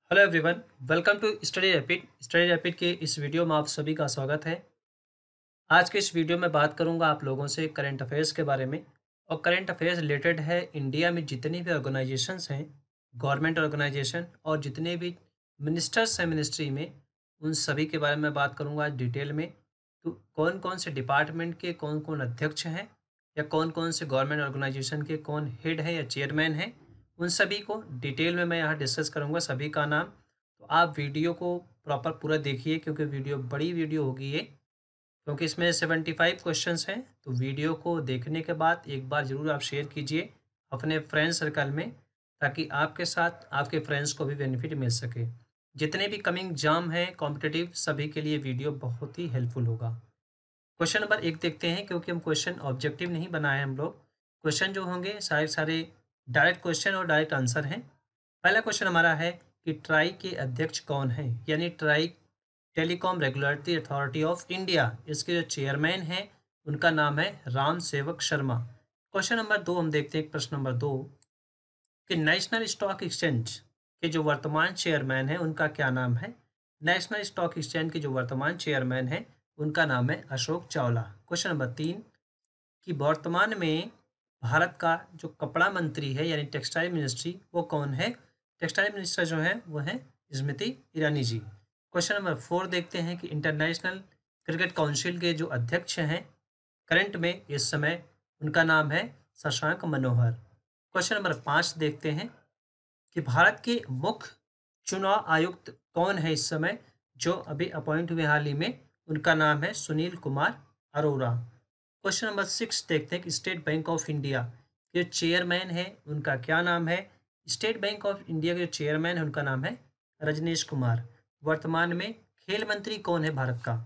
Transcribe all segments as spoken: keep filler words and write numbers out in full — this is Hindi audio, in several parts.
Hello everyone, welcome to study rapid. Study rapid के इस वीडियो में आप सभी का स्वागत है। आज के इस वीडियो में बात करूंगा आप लोगों से करंट अफेयर्स के बारे में। और करंट अफेयर्स रिलेटेड है इंडिया में जितनी भी ऑर्गेनाइजेशंस हैं, गवर्नमेंट ऑर्गेनाइजेशन और जितने भी मिनिस्टर्स हैं मिनिस्ट्री में, उन सभी के बारे में बात करूंगा आज डिटेल में। तो कौन कौन से डिपार्टमेंट के कौन कौन अध्यक्ष हैं, या कौन कौन से गवर्नमेंट ऑर्गेनाइजेशन के कौन हेड है या चेयरमैन हैं, उन सभी को डिटेल में मैं यहाँ डिस्कस करूँगा सभी का नाम। तो आप वीडियो को प्रॉपर पूरा देखिए, क्योंकि वीडियो बड़ी वीडियो होगी ये, क्योंकि इसमें सेवेंटी फाइव क्वेश्चंस हैं। तो वीडियो को देखने के बाद एक बार ज़रूर आप शेयर कीजिए अपने फ्रेंड सर्कल में, ताकि आपके साथ आपके फ्रेंड्स को भी बेनिफिट मिल सके। जितने भी कमिंग एग्जाम हैं कॉम्पिटिटिव, सभी के लिए वीडियो बहुत ही हेल्पफुल होगा। क्वेश्चन नंबर एक देखते हैं, क्योंकि हम क्वेश्चन ऑब्जेक्टिव नहीं बनाए हम लोग। क्वेश्चन जो होंगे सारे सारे डायरेक्ट क्वेश्चन और डायरेक्ट आंसर हैं। पहला क्वेश्चन हमारा है कि ट्राई के अध्यक्ष कौन है, यानी TRAI telecom regulatory authority of India, इसके जो चेयरमैन हैं उनका नाम है राम सेवक शर्मा। क्वेश्चन नंबर दो हम देखते हैं, प्रश्न नंबर दो कि नेशनल स्टॉक एक्सचेंज के जो वर्तमान चेयरमैन हैं उनका क्या नाम है। नेशनल स्टॉक एक्सचेंज के जो वर्तमान चेयरमैन हैं उनका नाम है अशोक चावला। क्वेश्चन नंबर तीन कि वर्तमान में भारत का जो कपड़ा मंत्री है यानी टेक्सटाइल मिनिस्ट्री, वो कौन है। टेक्सटाइल मिनिस्टर जो है वो है Smriti Irani ji. Question number four देखते हैं कि इंटरनेशनल क्रिकेट काउंसिल के जो अध्यक्ष हैं करंट में इस समय, उनका नाम है शशांक मनोहर। क्वेश्चन नंबर पाँच देखते हैं कि भारत के मुख्य चुनाव आयुक्त कौन है इस समय, जो अभी अपॉइंट हुए हाल ही में, उनका नाम है Sunil Kumar Arora. Question number six देखते हैं कि स्टेट बैंक ऑफ इंडिया के जो चेयरमैन है उनका क्या नाम है। स्टेट बैंक ऑफ इंडिया के जो चेयरमैन है उनका नाम है रजनीश कुमार। वर्तमान में खेल मंत्री कौन है भारत का।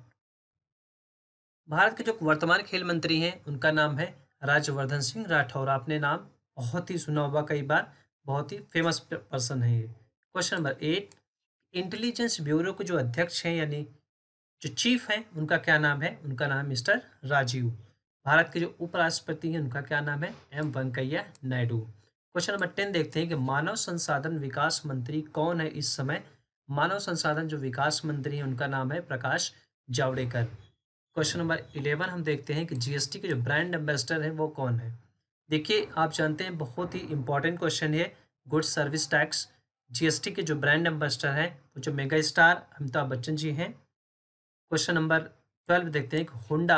भारत के जो वर्तमान खेल मंत्री हैं उनका नाम है राज्यवर्धन सिंह राठौर। आपने नाम बहुत ही सुना होगा कई बार, बहुत ही फेमस पर्सन है ये। Question number eight, intelligence bureau के जो अध्यक्ष हैं यानी जो चीफ हैं उनका क्या नाम है। उनका नाम है मिस्टर राजीव। भारत के जो उपराष्ट्रपति हैं उनका क्या नाम है, M Venkaiah Naidu. Question number ten देखते हैं कि मानव संसाधन विकास मंत्री कौन है इस समय। मानव संसाधन जो विकास मंत्री हैं उनका नाम है Prakash Javadekar. Question number eleven हम देखते हैं कि जीएसटी के जो ब्रांड एम्बेसडर हैं वो कौन है। देखिए, आप जानते हैं बहुत ही इंपॉर्टेंट क्वेश्चन है, गुड सर्विस टैक्स। जीएसटी के जो ब्रांड एम्बेसडर हैं वो जो मेगा स्टार अमिताभ बच्चन जी हैं। क्वेश्चन नंबर ट्वेल्व देखते हैं कि होंडा,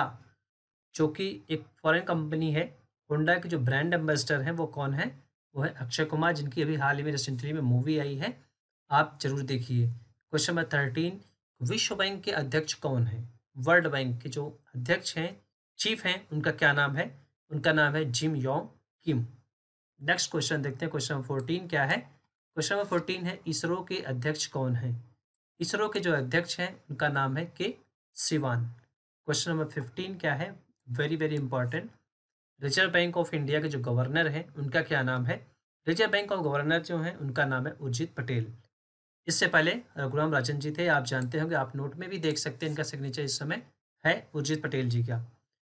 जो कि एक फॉरेन कंपनी है, होंडा के जो ब्रांड एम्बेसडर हैं वो कौन है। वो है अक्षय कुमार, जिनकी अभी हाल ही में रिसेंटली में मूवी आई है, आप जरूर देखिए। क्वेश्चन नंबर थर्टीन, विश्व बैंक के अध्यक्ष कौन है। वर्ल्ड बैंक के जो अध्यक्ष हैं, चीफ हैं, उनका क्या नाम है। उनका नाम है Jim Yong Kim. Next question देखते हैं, क्वेश्चन नंबर फोर्टीन क्या है। क्वेश्चन नंबर फोर्टीन है इसरो के अध्यक्ष कौन है। इसरो के जो अध्यक्ष हैं उनका नाम है के सिवान। क्वेश्चन नंबर फिफ्टीन क्या है, very very important, reserve bank of India के जो गवर्नर हैं उनका क्या नाम है। रिजर्व बैंक ऑफ गवर्नर जो है उनका नाम है उर्जित पटेल। इससे पहले रघुराम राजन जी थे, आप जानते होंगे, आप नोट में भी देख सकते हैं, इनका सिग्नेचर इस समय है उर्जित पटेल जी का।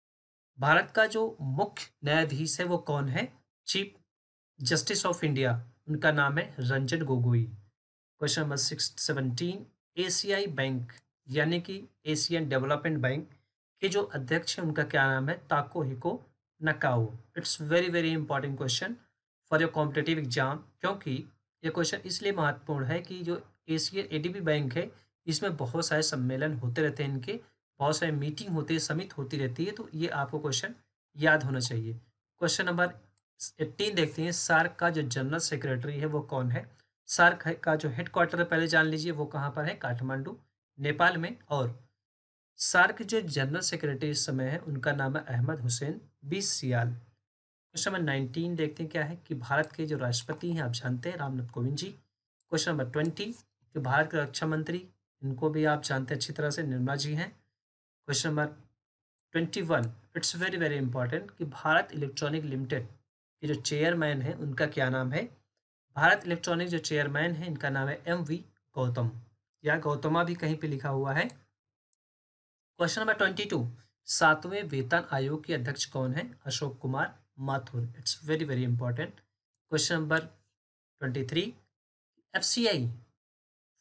भारत का जो मुख्य न्यायाधीश है वो कौन है, चीफ जस्टिस ऑफ इंडिया, उनका नाम है Ranjan Gogoi. Question number six seventeen, एशियाई बैंक यानी कि एशियन डेवलपमेंट बैंक के जो अध्यक्ष हैं उनका क्या नाम है, Takehiko Nakao. It's very very important question for your competitive exam, क्योंकि ये क्वेश्चन इसलिए महत्वपूर्ण है कि जो एशियन एडीबी बैंक है इसमें बहुत सारे सम्मेलन होते रहते हैं, इनके बहुत सारे मीटिंग होती है, समिट होती रहती है, तो ये आपको क्वेश्चन याद होना चाहिए। क्वेश्चन नंबर एट्टीन देखते हैं, सार्क का जो जनरल सेक्रेटरी है वो कौन है। सार्क का जो हेडक्वार्टर है पहले जान लीजिए, वो कहाँ पर है, काठमांडू नेपाल में। और सार्क जो जनरल सेक्रेटरी इस समय है उनका नाम है अहमद हुसैन बीस सियाल। क्वेश्चन नंबर नाइनटीन देखते हैं क्या है कि भारत के जो राष्ट्रपति हैं आप जानते हैं Ramnath Kovind ji. Question number twenty कि भारत के रक्षा मंत्री, इनको भी आप जानते हैं अच्छी तरह से, निर्मला जी हैं। Question number twenty one, it's very very important कि भारत इलेक्ट्रॉनिक लिमिटेड के जो चेयरमैन है उनका क्या नाम है। भारत इलेक्ट्रॉनिक जो चेयरमैन है इनका नाम है एम वी गौतम, या गौतमा भी कहीं पे लिखा हुआ है। क्वेश्चन नंबर ट्वेंटी टू, सातवें वेतन आयोग के अध्यक्ष कौन है, Ashok Kumar Mathur. It's very very important. Question number twenty three, F C I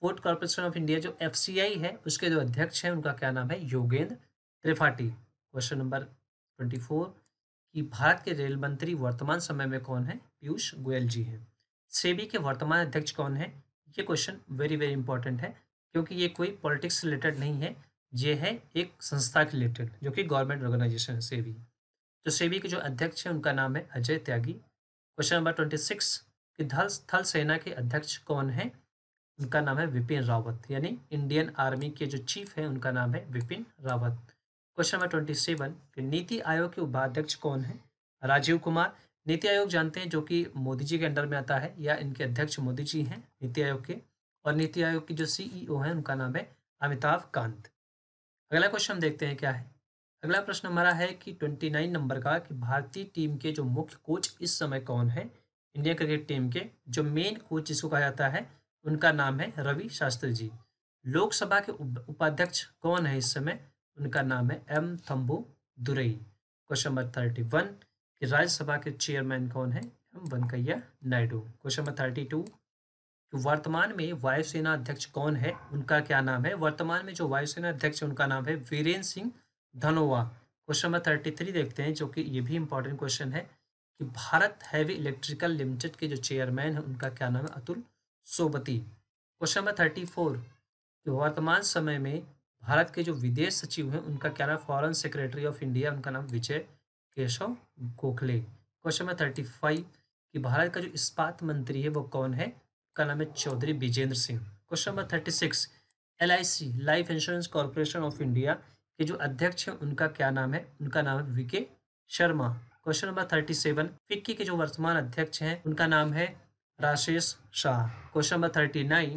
food corporation of India जो एफ सी आई है उसके जो अध्यक्ष हैं उनका क्या नाम है? Yogendra Tripathi. Question number twenty four कि भारत के रेल मंत्री वर्तमान समय में कौन है? पीयूष गोयल जी हैं। सेबी के वर्तमान अध्यक्ष कौन है? ये क्वेश्चन वेरी वेरी इंपॉर्टेंट है क्योंकि ये कोई पॉलिटिक्स से रिलेटेड नहीं है, ये है एक संस्था के रिलेटेड जो कि गवर्नमेंट ऑर्गेनाइजेशन है सेबी। तो सेबी के जो अध्यक्ष हैं उनका नाम है Ajay Tyagi. Question number twenty six कि थल थल सेना के अध्यक्ष कौन है? उनका नाम है विपिन रावत, यानी इंडियन आर्मी के जो चीफ है उनका नाम है Bipin Rawat. Question number twenty seven कि नीति आयोग के उपाध्यक्ष कौन है? राजीव कुमार। नीति आयोग जानते हैं जो कि मोदी जी के अंडर में आता है, या इनके अध्यक्ष मोदी जी हैं नीति आयोग के, और नीति आयोग की जो सीईओ है उनका नाम है अमिताभ कांत। अगला क्वेश्चन हम देखते हैं क्या है। अगला प्रश्न हमारा है कि ट्वेंटी नाइन नंबर का कि भारतीय टीम के जो मुख्य कोच इस समय कौन है? इंडियन क्रिकेट टीम के जो मेन कोच जिसको कहा जाता है उनका नाम है रवि शास्त्री जी। लोकसभा के उप- उपाध्यक्ष कौन है इस समय? उनका नाम है M Thambu Durai. Question number thirty one कि राज्यसभा के चेयरमैन कौन है? M Venkaiah Naidu. Question number thirty two कि वर्तमान में वायुसेना अध्यक्ष कौन है? उनका क्या नाम है? वर्तमान में जो वायुसेना अध्यक्ष है उनका नाम है Virendra Singh Dhanoa. Question number thirty three देखते हैं जो कि ये भी इंपॉर्टेंट क्वेश्चन है कि भारत हैवी इलेक्ट्रिकल लिमिटेड के जो चेयरमैन है उनका क्या नाम है? Atul Sobti. Question number thirty four कि वर्तमान समय में भारत के जो विदेश सचिव हैं उनका क्या नाम? फॉरेन सेक्रेटरी ऑफ इंडिया, उनका नाम Vijay Keshav Gokhale. Question number thirty five कि भारत का जो इस्पात मंत्री है वो कौन है? उनका नाम है Chaudhary Vijender Singh. Question number thirty six L I C life insurance corporation of India के जो अध्यक्ष हैं उनका क्या नाम है? उनका नाम है V K Sharma. Question number thirty seven FICCI के जो वर्तमान अध्यक्ष हैं उनका नाम है Rajesh Shah. Question number thirty nine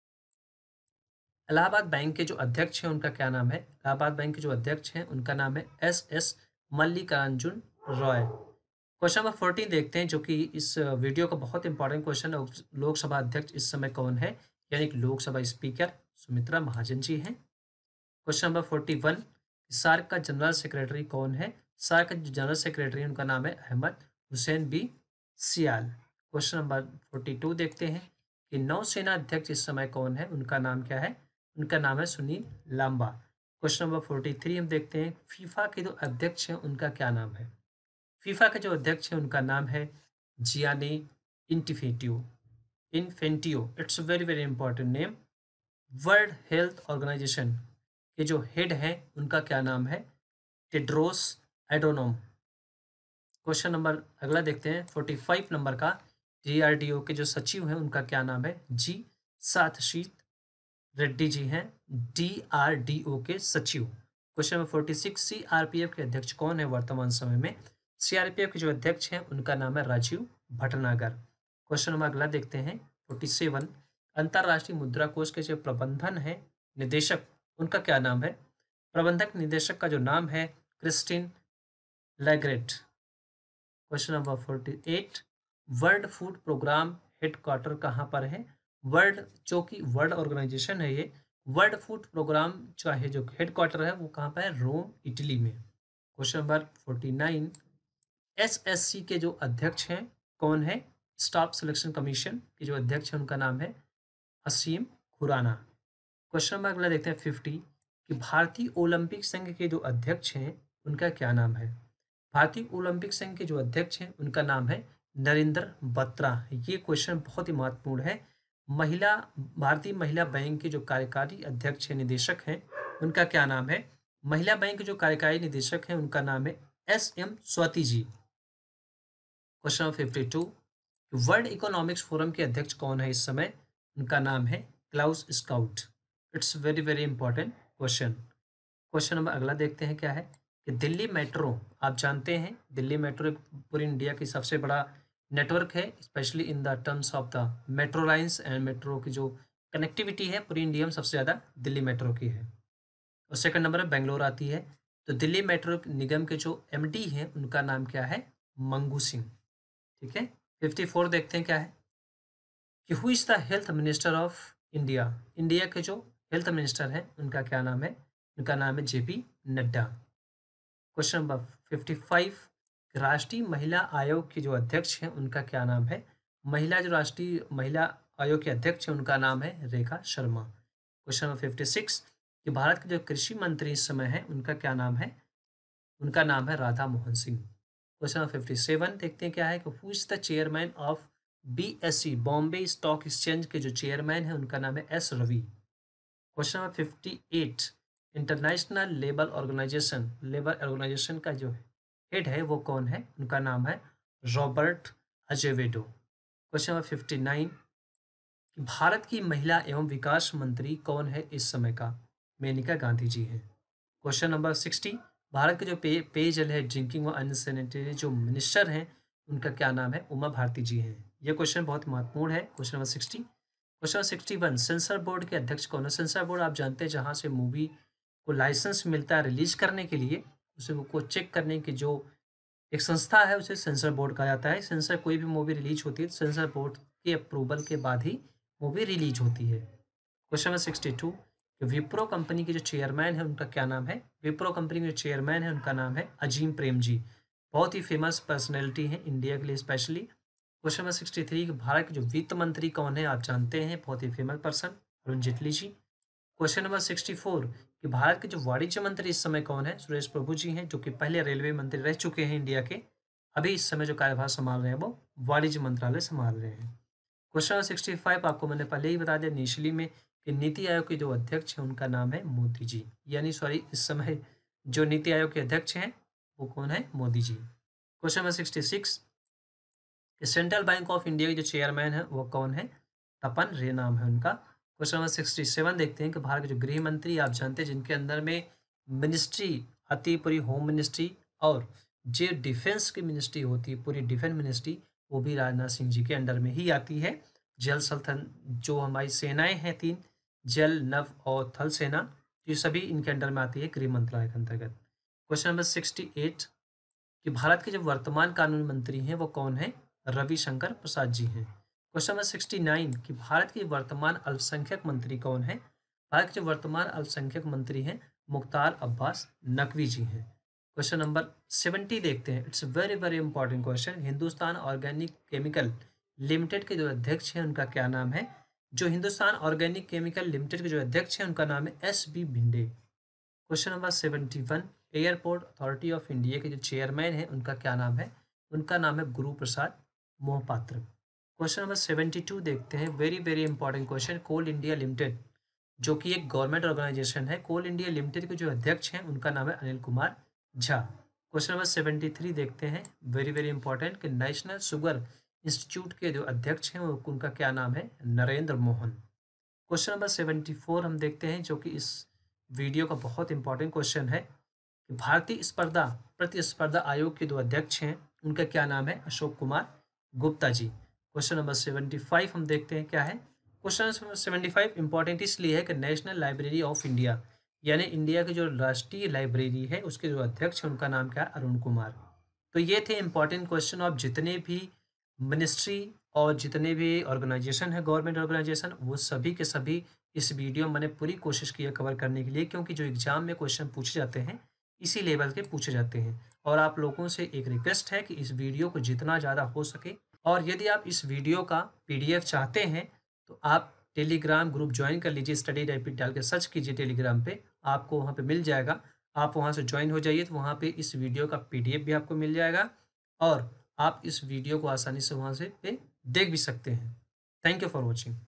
Allahabad bank के जो अध्यक्ष हैं उनका क्या नाम है? इलाहाबाद बैंक के जो अध्यक्ष हैं उनका नाम है S S Mallikarjun Roy. Question number fourteen देखते हैं जो कि इस वीडियो का बहुत इंपॉर्टेंट क्वेश्चन है। लोकसभा अध्यक्ष इस समय कौन है? यानी कि लोकसभा स्पीकर सुमित्रा महाजन जी हैं। Question number forty one SAARC का जनरल सेक्रेटरी कौन है? सार्क का जो जनरल सेक्रेटरी है उनका नाम है Ahmed Hussain B Sial. Question number forty two देखते हैं कि नौसेना अध्यक्ष इस समय कौन है? उनका नाम क्या है? उनका नाम है Sunil Lanba. Question number forty three हम देखते हैं फीफा के जो अध्यक्ष हैं उनका क्या नाम है? फीफा के जो अध्यक्ष हैं उनका नाम है जियानी इंटिफेटियो Infantino. It's very very important name. World health organization के जो हेड हैं उनका क्या नाम है? टेड्रोस एडोनोम। क्वेश्चन नंबर अगला देखते हैं फोर्टी फाइव नंबर का डी आर डी ओ के जो सचिव हैं उनका क्या नाम है? जी सातशीत रेड्डी जी हैं डी आर डी ओ के सचिव। Question number forty six C R P F के अध्यक्ष कौन है वर्तमान समय में? सी आर पी एफ के जो अध्यक्ष हैं उनका नाम है राजीव भटनागर। क्वेश्चन नंबर अगला देखते हैं फोर्टी सेवन अंतर्राष्ट्रीय मुद्रा कोष के जो प्रबंधन है निदेशक उनका क्या नाम है? प्रबंधक निदेशक का जो नाम है Christine Lagarde. Question number forty eight world food programme headquarter कहाँ पर है? वर्ल्ड जो कि वर्ल्ड ऑर्गेनाइजेशन है ये वर्ल्ड फूड प्रोग्राम चाहे जो हेडक्वार्टर है वो कहाँ पर है? रोम इटली में। Question number forty nine S S C के जो अध्यक्ष हैं कौन है? स्टाफ सिलेक्शन कमीशन के जो अध्यक्ष हैं उनका नाम है असीम खुराना। क्वेश्चन नंबर अगला देखते हैं फिफ्टी कि भारतीय ओलंपिक संघ के जो अध्यक्ष हैं उनका क्या नाम है? भारतीय ओलंपिक संघ के जो अध्यक्ष हैं उनका नाम है नरेंद्र बत्रा। ये क्वेश्चन बहुत ही महत्वपूर्ण है। महिला भारतीय महिला बैंक के जो कार्यकारी अध्यक्ष है निदेशक हैं उनका क्या नाम है? महिला बैंक के जो कार्यकारी निदेशक हैं उनका नाम है S M Swati ji. Question number fifty two world economics forum के अध्यक्ष कौन है इस समय? उनका नाम है Klaus Schwab. It's very very important question. Question number अगला देखते हैं क्या है कि दिल्ली मेट्रो आप जानते हैं दिल्ली मेट्रो एक पूरी इंडिया की सबसे बड़ा नेटवर्क है, specially in the terms of the metro lines and metro की जो कनेक्टिविटी है पूरी इंडिया में सबसे ज़्यादा दिल्ली मेट्रो की है। और सेकंड नंबर है बेंगलोर आती है। तो दिल्ली मेट्रो निगम के जो एम डी हैं उनका नाम क्या है? मंगू सिंह। ठीक है। फिफ्टी फोर देखते हैं क्या है कि who is the health minister of India? India के जो हेल्थ मिनिस्टर हैं उनका क्या नाम है? उनका नाम है J P Nadda. Question number fifty five राष्ट्रीय महिला आयोग के जो अध्यक्ष हैं उनका क्या नाम है? महिला जो राष्ट्रीय महिला आयोग के अध्यक्ष हैं उनका नाम है Rekha Sharma. Question number fifty six कि भारत के जो कृषि मंत्री इस समय है उनका क्या नाम है, उनका नाम है Radha Mohan Singh. Question number fifty seven देखते हैं क्या है कि who is the chairman of B S C Bombay stock exchange के जो चेयरमैन है उनका नाम है S Ravi. Question number fifty eight international labour organization labour organization का जो हेड है वो कौन है, उनका नाम है Roberto Azevedo. Question number fifty nine कि भारत की महिला एवं विकास मंत्री कौन है इस समय का, मेनका गांधी जी हैं। क्वेश्चन नंबर सिक्सटी भारत के जो पे पेयजल है ड्रिंकिंग व अनसैनिटरी जो मिनिस्टर हैं उनका क्या नाम है, उमा भारती जी हैं। यह क्वेश्चन बहुत महत्वपूर्ण है। Question number sixty question number sixty one censor board के अध्यक्ष कौन है। सेंसर बोर्ड आप जानते हैं जहाँ से मूवी को लाइसेंस मिलता है रिलीज करने के लिए, उसे को चेक करने की जो एक संस्था है उसे सेंसर बोर्ड कहा जाता है। सेंसर कोई भी मूवी रिलीज होती है तो सेंसर बोर्ड के अप्रूवल के बाद ही मूवी रिलीज होती है। Question number sixty two Wipro company के जो चेयरमैन है उनका क्या नाम है। विप्रो कंपनी के जो चेयरमैन है उनका नाम है अजीम प्रेम जी, बहुत ही फेमस पर्सनैलिटी है इंडिया के लिए specially. Question number sixty three Bharat के जो वित्त मंत्री कौन है, आप जानते हैं बहुत ही famous person Arun Jaitley ji. Question number sixty four कि भारत के जो वाणिज्य मंत्री इस समय कौन है, सुरेश प्रभु जी हैं जो कि पहले रेलवे मंत्री रह चुके हैं इंडिया के, अभी इस समय जो कार्यभार संभाल रहे हैं वो वाणिज्य मंत्रालय संभाल रहे हैं। क्वेश्चन नंबर सिक्सटी फाइव आपको मैंने पहले ही बता दिया निचली में कि नीति आयोग के जो अध्यक्ष हैं उनका नाम है मोदी जी, यानी सॉरी इस समय जो नीति आयोग के अध्यक्ष हैं वो कौन है, Modi ji. Question number sixty six central bank of India के जो चेयरमैन है वो कौन है, तपन रे नाम है उनका। क्वेश्चन नंबर सिक्सटी सेवन देखते हैं कि भारत के जो गृह मंत्री आप जानते हैं जिनके अंदर में मिनिस्ट्री आती है पूरी होम मिनिस्ट्री और जो डिफेंस की मिनिस्ट्री होती है पूरी डिफेंस मिनिस्ट्री वो भी राजनाथ सिंह जी के अंडर में ही आती है। जल सल्तन जो हमारी सेनाएं हैं तीन, जल नभ और थल सेना, ये सभी इनके अंडर में आती है गृह मंत्रालय के अंतर्गत। क्वेश्चन नंबर सिक्सटी एट कि भारत के जो वर्तमान कानून मंत्री हैं वो कौन है, रविशंकर प्रसाद जी हैं। क्वेश्चन नंबर सिक्सटी नाइन कि भारत के वर्तमान अल्पसंख्यक मंत्री कौन है। भारत के जो वर्तमान अल्पसंख्यक मंत्री हैं मुख्तार अब्बास नकवी जी हैं। क्वेश्चन नंबर सेवेंटी देखते हैं, it's very very important question. Hindustan organic chemical limited के जो अध्यक्ष हैं उनका क्या नाम है। जो हिंदुस्तान ऑर्गेनिक केमिकल लिमिटेड के जो अध्यक्ष हैं उनका नाम है S B Bhinde. Question number seventy one airport authority of India के जो चेयरमैन हैं उनका क्या नाम है, उनका नाम है Guru Prasad Mohapatra. Question number seventy two देखते हैं, very very important question. Coal India limited जो कि एक गवर्नमेंट ऑर्गेनाइजेशन है, कोल इंडिया लिमिटेड के जो अध्यक्ष हैं उनका नाम है Anil Kumar Jha. Question number seventy three देखते हैं, वेरी वेरी इंपॉर्टेंट कि नेशनल शुगर इंस्टीट्यूट के जो अध्यक्ष हैं उनका क्या नाम है, Narendra Mohan. Question number seventy four हम देखते हैं जो कि इस वीडियो का बहुत इंपॉर्टेंट क्वेश्चन है कि भारतीय स्पर्धा प्रतिस्पर्धा आयोग के दो अध्यक्ष हैं उनका क्या नाम है, Ashok Kumar Gupta ji. Question number seventy five हम देखते हैं क्या है। Question number seventy five important इसलिए है कि नेशनल लाइब्रेरी ऑफ इंडिया यानी इंडिया की जो राष्ट्रीय लाइब्रेरी है उसके जो अध्यक्ष हैं उनका नाम क्या है, अरुण कुमार। तो ये थे इंपॉर्टेंट क्वेश्चन ऑफ जितने भी मिनिस्ट्री और जितने भी ऑर्गेनाइजेशन है गवर्नमेंट ऑर्गेनाइजेशन वो सभी के सभी इस वीडियो में मैंने पूरी कोशिश की है कवर करने के लिए, क्योंकि जो एग्जाम में क्वेश्चन पूछे जाते हैं इसी लेवल के पूछे जाते हैं। और आप लोगों से एक रिक्वेस्ट है कि इस वीडियो को जितना ज़्यादा हो सके, और यदि आप इस वीडियो का पीडीएफ चाहते हैं तो आप टेलीग्राम ग्रुप ज्वाइन कर लीजिए। स्टडी रैपिड डाल के सर्च कीजिए टेलीग्राम पे, आपको वहाँ पे मिल जाएगा। आप वहाँ से ज्वाइन हो जाइए तो वहाँ पे इस वीडियो का पीडीएफ भी आपको मिल जाएगा और आप इस वीडियो को आसानी से वहाँ से पे देख भी सकते हैं। Thank you for watching.